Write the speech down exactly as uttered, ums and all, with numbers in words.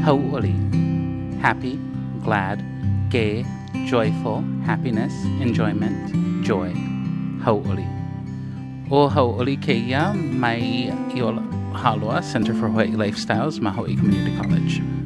Hauʻoli. Happy, glad, gay, joyful, happiness, enjoyment, joy. Hauʻoli. O Hauʻoli keia mai i o Hāloa, Center for Hawaiʻi Lifestyles, ma Hawaiʻi Community College.